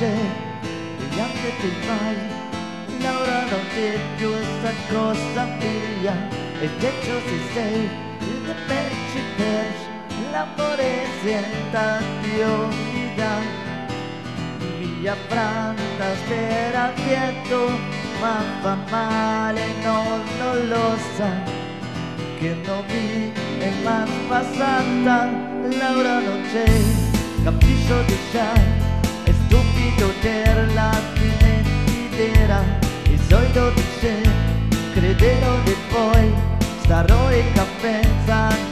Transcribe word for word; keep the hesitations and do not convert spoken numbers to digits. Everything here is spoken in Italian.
c'è e anche ti fai, Laura non c'è più sta cosa mia, e dentro se sei il perci perci, l'amore senta Dio mi dà. Via Franta spera quieto, ma fa male, non, non lo sa, che non mi è mai passata, Laura non c'è, capisco di già, è stupido per la dimenticera, il solito dice, crederò che poi starò in campezza.